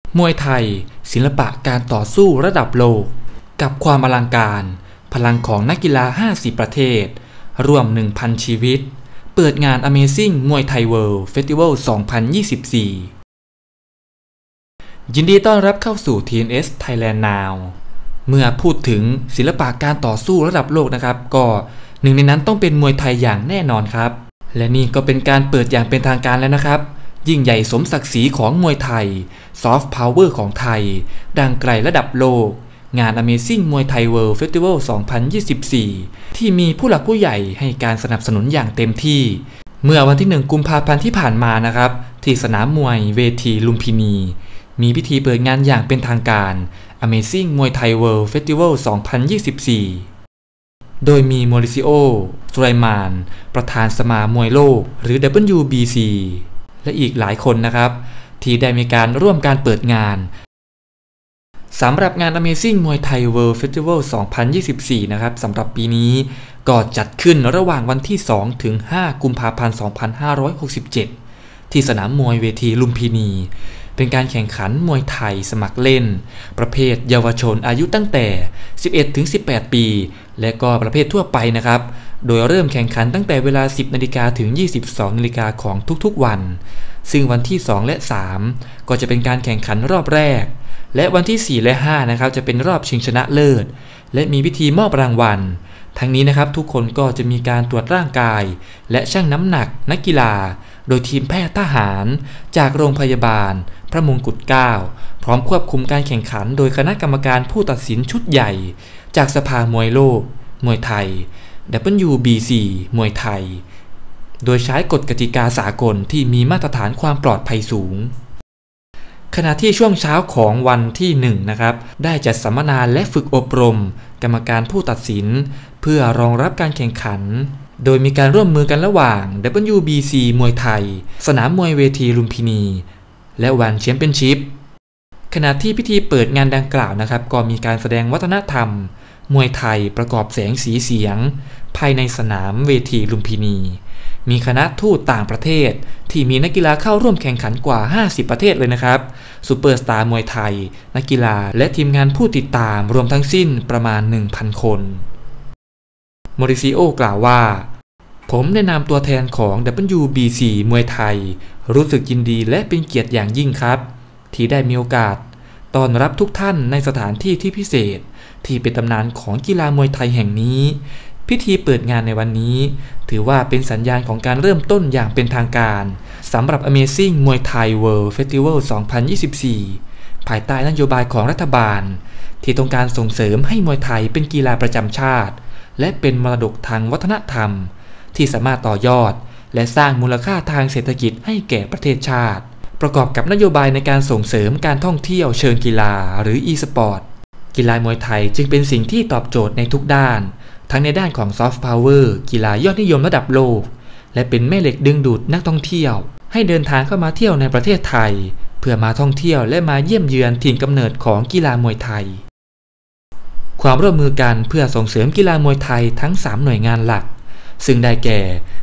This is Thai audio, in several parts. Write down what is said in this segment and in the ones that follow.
มวยไทยศิลปะการต่อสู้ระดับโลกกับความอลังการพลังของนักกีฬา50ประเทศรวม 1,000 ชีวิตเปิดงาน Amazing Muay Thai World Festival 2024 ยินดีต้อนรับเข้าสู่ TNS Thailand Now เมื่อพูดถึงศิลปะการต่อสู้ระดับโลกนะครับก็หนึ่งในนั้นต้องเป็นมวยไทยอย่างแน่นอนครับและนี่ก็เป็นการเปิดอย่างเป็นทางการแล้วนะครับยิ่งใหญ่สมศักดิ์ศรีของมวยไทยซอฟต์พาวเวอร์ของไทยดังไกลระดับโลกงาน Amazing Muay Thai World Festival 2024 ที่มีผู้หลักผู้ใหญ่ให้การสนับสนุนอย่างเต็มที่เมื่อวันที่1 กุมภาพันธ์ที่ผ่านมานะครับที่สนามมวยเวทีลุมพินีมีพิธีเปิดงานอย่างเป็นทางการ Amazing Muay Thai World Festival 2024 โดยมีมอริซิโอ สุไลมานประธานสมามวยโลกหรือ WBC และอีกหลายคนนะครับที่ได้มีการร่วมการเปิดงานสำหรับงาน Amazing Muay Thai World Festival 2024 นะครับสำหรับปีนี้ก็จัดขึ้นระหว่างวันที่2 ถึง 5 กุมภาพันธ์ 2567 ที่สนามมวยเวทีลุมพินีเป็นการแข่งขันมวยไทยสมัครเล่นประเภทเยาวชนอายุตั้งแต่ 11 ถึง 18 ปีและก็ประเภททั่วไปนะครับโดยเริ่มแข่งขันตั้งแต่เวลา 10 นาฬิกาถึง 22 นาฬิกาของทุกๆวันซึ่งวันที่ 2 และ 3 ก็จะเป็นการแข่งขันรอบแรกและวันที่ 4 และ 5 นะครับจะเป็นรอบชิงชนะเลิศและมีพิธีมอบรางวัลทั้งนี้นะครับทุกคนก็จะมีการตรวจร่างกายและชั่งน้ำหนักนักกีฬาโดยทีมแพทย์ทหารจากโรงพยาบาลพระมงกุฎเกล้าพร้อมควบคุมการแข่งขันโดยคณะกรรมการผู้ตัดสินชุดใหญ่จากสภามวยโลกมวยไทย WBC มวยไทยโดยใช้กฎกติกาสากลที่มีมาตรฐานความปลอดภัยสูงขณะที่ช่วงเช้าของวันที่1นะครับได้จัดสัมมนาและฝึกอบรมกรรมการผู้ตัดสินเพื่อรองรับการแข่งขันโดยมีการร่วมมือกันระหว่าง WBC มวยไทยสนามมวยเวทีลุมพินีและวันแชมเปี้ยนชิพขณะที่พิธีเปิดงานดังกล่าวนะครับก็มีการแสดงวัฒนธรรมมวยไทยประกอบแสงสีเสียงภายในสนามเวทีลุมพินีมีคณะทูตต่างประเทศที่มีนักกีฬาเข้าร่วมแข่งขันกว่า50ประเทศเลยนะครับซูเปอร์สตาร์มวยไทยนักกีฬาและทีมงานผู้ติดตามรวมทั้งสิ้นประมาณ 1,000 คนมอริซิโอกล่าวว่าผมในนามตัวแทนของ WBC มวยไทยรู้สึกยินดีและเป็นเกียรติอย่างยิ่งครับที่ได้มีโอกาสต้อนรับทุกท่านในสถานที่ที่พิเศษที่เป็นตำนานของกีฬามวยไทยแห่งนี้พิธีเปิดงานในวันนี้ถือว่าเป็นสัญญาณของการเริ่มต้นอย่างเป็นทางการสำหรับ Amazing Muay Thai World Festival 2024 ภายใต้นโยบายของรัฐบาลที่ต้องการส่งเสริมให้มวยไทยเป็นกีฬาประจำชาติและเป็นมรดกทางวัฒนธรรมที่สามารถต่อยอดและสร้างมูลค่าทางเศรษฐกิจให้แก่ประเทศชาติประกอบกับนโยบายในการส่งเสริมการท่องเที่ยวเชิงกีฬาหรือ e-sport กีฬามวยไทยจึงเป็นสิ่งที่ตอบโจทย์ในทุกด้านทั้งในด้านของซอฟต์พาวเวอร์กีฬายอดนิยมระดับโลกและเป็นแม่เหล็กดึงดูดนักท่องเที่ยวให้เดินทางเข้ามาเที่ยวในประเทศไทยเพื่อมาท่องเที่ยวและมาเยี่ยมเยือนถิ่นกำเนิดของกีฬามวยไทยความร่วมมือกันเพื่อส่งเสริมกีฬามวยไทยทั้ง3หน่วยงานหลักซึ่งได้แก่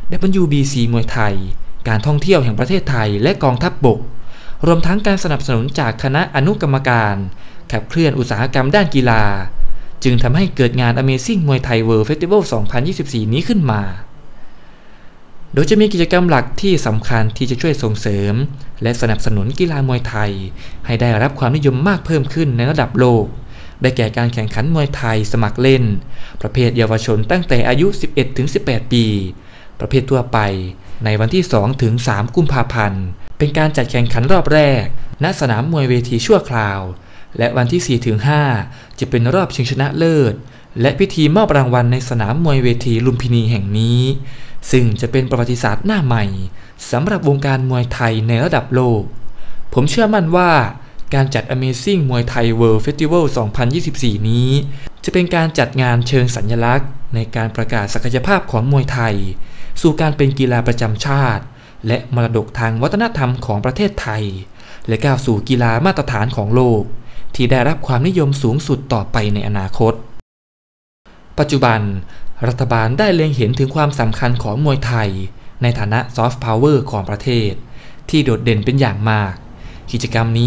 WBC มวยไทยการท่องเที่ยวแห่งประเทศไทยและกองทัพบกรวมทั้งการสนับสนุนจากคณะอนุกรรมการขับเคลื่อนอุตสาหกรรมด้านกีฬาจึงทำให้เกิดงาน Amazing Muay Thai World Festival 2024 นี้ขึ้นมาโดยจะมีกิจกรรมหลักที่สำคัญที่จะช่วยส่งเสริมและสนับสนุนกีฬามวยไทยให้ได้รับความนิยมมากเพิ่มขึ้นในระดับโลกได้แก่การแข่งขันมวยไทยสมัครเล่นประเภทเยาวชนตั้งแต่อายุ 11 ถึง 18 ปีประเภททั่วไปในวันที่ 2 ถึง 3 กุมภาพันธ์เป็นการจัดแข่งขันรอบแรกณสนามมวยเวทีชั่วคราวและวันที่ 4 ถึง 5 จะเป็นรอบชิงชนะเลิศและพิธีมอบรางวัลในสนามมวยเวทีลุมพินีแห่งนี้ซึ่งจะเป็นประวัติศาสตร์หน้าใหม่สำหรับวงการมวยไทยในระดับโลกผมเชื่อมั่นว่าการจัด Amazing Muay Thai World Festival 2024 นี้จะเป็นการจัดงานเชิงสัญลักษณ์ในการประกาศศักยภาพของมวยไทยสู่การเป็นกีฬาประจำชาติและมรดกทางวัฒนธรรมของประเทศไทยและก้าวสู่กีฬามาตรฐานของโลกที่ได้รับความนิยมสูงสุดต่อไปในอนาคตปัจจุบันรัฐบาลได้เล็งเห็นถึงความสำคัญของมวยไทยในฐานะซอฟต์พาวเวอร์ของประเทศที่โดดเด่นเป็นอย่างมากกิจกรรมนี้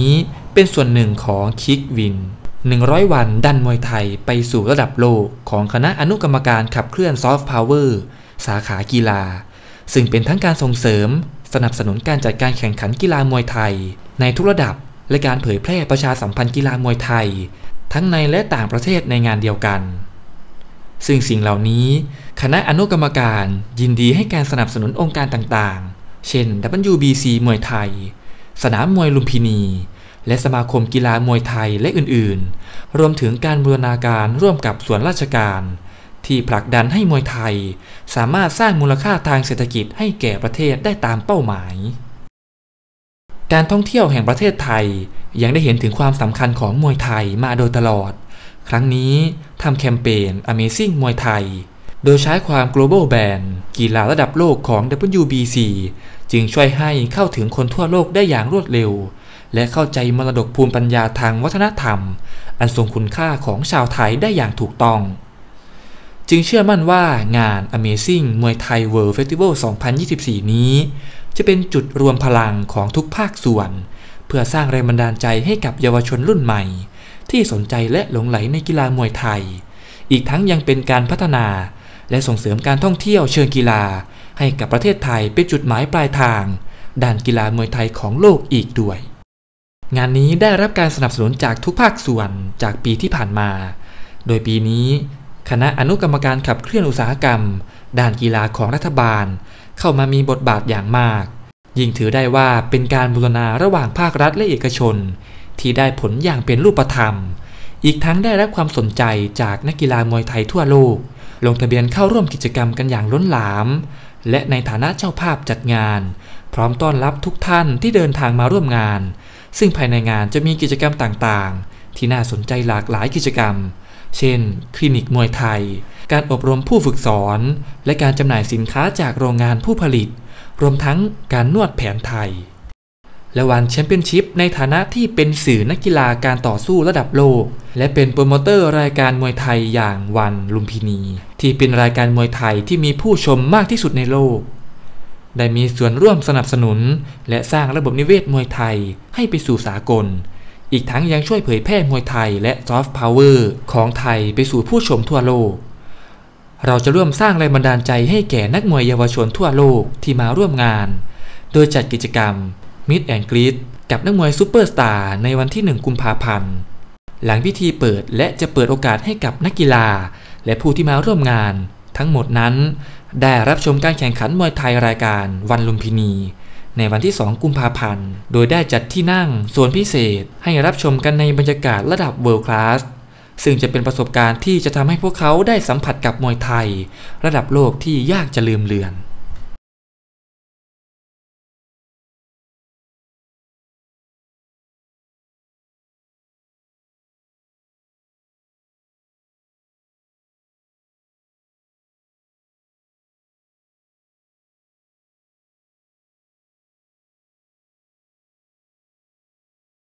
เป็นส่วนหนึ่งของคิกวิน100 วันดันมวยไทยไปสู่ระดับโลกของคณะอนุกรรมการขับเคลื่อนซอฟต์พาวเวอร์สาขากีฬาซึ่งเป็นทั้งการส่งเสริมสนับสนุนการจัดการแข่งขันกีฬามวยไทยในทุกระดับและการเผยแพร่ประชาสัมพันธ์กีฬามวยไทยทั้งในและต่างประเทศในงานเดียวกันซึ่งสิ่งเหล่านี้คณะอนุกรรมการยินดีให้การสนับสนุนองค์การต่างๆเช่น WBC มวยไทยสนามมวยลุมพินีและสมาคมกีฬามวยไทยและอื่นๆรวมถึงการบูรณาการร่วมกับส่วนราชการที่ผลักดันให้มวยไทยสามารถสร้างมูลค่าทางเศรษฐกิจให้แก่ประเทศได้ตามเป้าหมายการท่องเที่ยวแห่งประเทศไทยยังได้เห็นถึงความสำคัญของมวยไทยมาโดยตลอดครั้งนี้ทำแคมเปญ Amazing มวยไทยโดยใช้ความ global brand กีฬาระดับโลกของ WBC จึงช่วยให้เข้าถึงคนทั่วโลกได้อย่างรวดเร็วและเข้าใจมรดกภูมิปัญญาทางวัฒนธรรมอันทรงคุณค่าของชาวไทยได้อย่างถูกต้องจึงเชื่อมั่นว่างาน Amazing มวยไทย World Festival 2024 นี้จะเป็นจุดรวมพลังของทุกภาคส่วนเพื่อสร้างแรงบันดาลใจให้กับเยาวชนรุ่นใหม่ที่สนใจและหลงใหลในกีฬามวยไทยอีกทั้งยังเป็นการพัฒนาและส่งเสริมการท่องเที่ยวเชิงกีฬาให้กับประเทศไทยเป็นจุดหมายปลายทางด้านกีฬามวยไทยของโลกอีกด้วยงานนี้ได้รับการสนับสนุนจากทุกภาคส่วนจากปีที่ผ่านมาโดยปีนี้คณะอนุกรรมการขับเคลื่อนอุตสาหกรรมด้านกีฬาของรัฐบาลเข้ามามีบทบาทอย่างมากยิ่งถือได้ว่าเป็นการบูรณาระหว่างภาครัฐและเอกชนที่ได้ผลอย่างเป็นรูปธรรมอีกทั้งได้รับความสนใจจากนักกีฬามวยไทยทั่วโลกลงทะเบียนเข้าร่วมกิจกรรมกันอย่างล้นหลามและในฐานะเจ้าภาพจัดงานพร้อมต้อนรับทุกท่านที่เดินทางมาร่วมงานซึ่งภายในงานจะมีกิจกรรมต่างๆที่น่าสนใจหลากหลายกิจกรรมเช่นคลินิกมวยไทยการอบรมผู้ฝึกสอนและการจำหน่ายสินค้าจากโรงงานผู้ผลิตรวมทั้งการนวดแผนไทยและวันแชมเปี้ยนชิพในฐานะที่เป็นสื่อนักกีฬาการต่อสู้ระดับโลกและเป็นโปรโมเตอร์รายการมวยไทยอย่างวันลุมพินีที่เป็นรายการมวยไทยที่มีผู้ชมมากที่สุดในโลกได้มีส่วนร่วมสนับสนุนและสร้างระบบนิเวศมวยไทยให้ไปสู่สากลอีกทั้งยังช่วยเผยแพร่มวยไทยและซอฟต์พาวเวอร์ของไทยไปสู่ผู้ชมทั่วโลกเราจะร่วมสร้างแรงบันดาลใจให้แก่นักมวยเยาวชนทั่วโลกที่มาร่วมงานโดยจัดกิจกรรม Meet and Greet กับนักมวยซูเปอร์สตาร์ในวันที่ 1 กุมภาพันธ์หลังพิธีเปิดและจะเปิดโอกาสให้กับนักกีฬาและผู้ที่มาร่วมงานทั้งหมดนั้นได้รับชมการแข่งขันมวยไทยรายการวันลุมพินีในวันที่ 2 กุมภาพันธ์โดยได้จัดที่นั่งโซนพิเศษให้รับชมกันในบรรยากาศระดับ World Class ซึ่งจะเป็นประสบการณ์ที่จะทำให้พวกเขาได้สัมผัสกับมวยไทยระดับโลกที่ยากจะลืมเลือน